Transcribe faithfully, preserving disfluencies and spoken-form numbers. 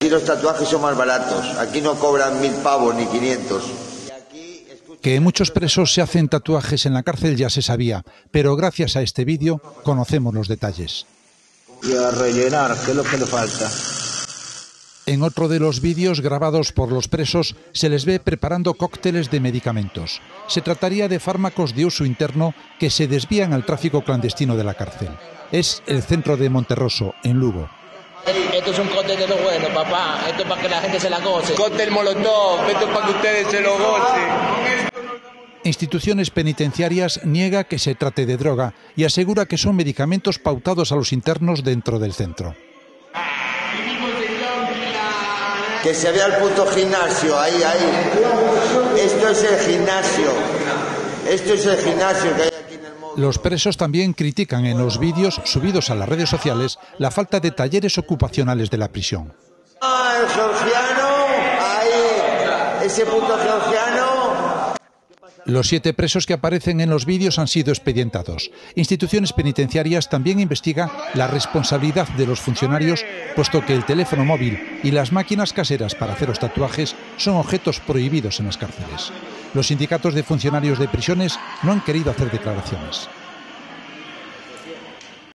Y los tatuajes son más baratos. Aquí no cobran mil pavos ni quinientos. Que muchos presos se hacen tatuajes en la cárcel ya se sabía, pero gracias a este vídeo conocemos los detalles. Y a rellenar, ¿qué es lo que le falta? En otro de los vídeos grabados por los presos se les ve preparando cócteles de medicamentos. Se trataría de fármacos de uso interno que se desvían al tráfico clandestino de la cárcel. Es el centro de Monterroso, en Lugo. Esto es un cóctel de lo bueno, papá. Esto es para que la gente se la goce. Cóctel Molotov, esto es para que ustedes se lo gocen. Instituciones penitenciarias niega que se trate de droga y asegura que son medicamentos pautados a los internos dentro del centro. Que se vea el puto gimnasio, ahí, ahí. Esto es el gimnasio. Esto es el gimnasio que hay aquí en el módulo. Los presos también critican en los vídeos subidos a las redes sociales la falta de talleres ocupacionales de la prisión. Ah, el georgiano, ahí. Ese puto georgiano. Los siete presos que aparecen en los vídeos han sido expedientados. Instituciones penitenciarias también investigan la responsabilidad de los funcionarios, puesto que el teléfono móvil y las máquinas caseras para hacer los tatuajes son objetos prohibidos en las cárceles. Los sindicatos de funcionarios de prisiones no han querido hacer declaraciones.